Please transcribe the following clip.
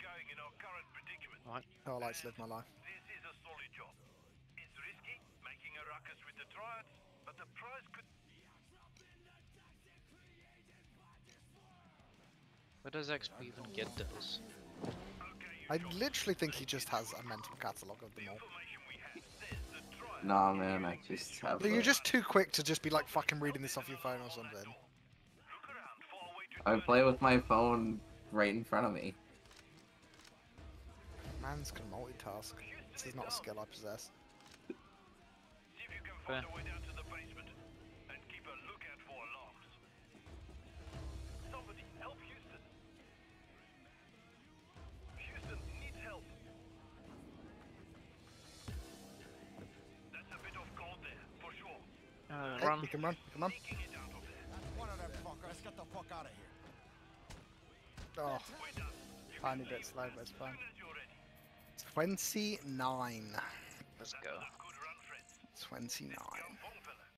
going in our current predicament. Right. Oh, I like to live my life. This is a solid job. It's risky, making a ruckus with the triads, but the prize could... Where does XP even get those? Okay, I literally think he just has a mental catalogue of them all. information we have says the triad... Nah, man, I just have. But you're just too quick to just be like fucking reading this off your phone or something. Look around, far away to I turn. play with my phone right in front of me. Man's can multitask. This is not a skill I possess. See if you can find a way down to the basement. And keep a lookout for alarms. Somebody help Houston. Houston needs help. That's a bit of gold there, for sure. Hey, Run. you can run, you can run. Sneaking it out of there. One of them fuckers. Get the fuck out of here. Oh, We're done. You tiny can bit leave slow, but it's as fine. soon as you're ready. 29. Let's go. Good run, friends. 29. Phone fella.